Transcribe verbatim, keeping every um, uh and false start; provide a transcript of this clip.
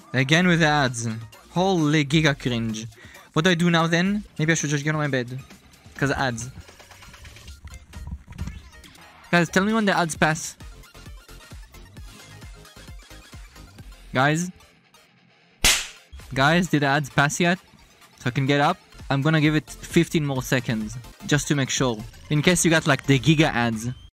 Again with the ads. Holy giga cringe. What do I do now then? Maybe I should just get on my bed. Because ads. Guys, tell me when the ads pass. Guys? Guys, did the ads pass yet? So I can get up? I'm gonna give it fifteen more seconds. Just to make sure. In case you got like the giga ads.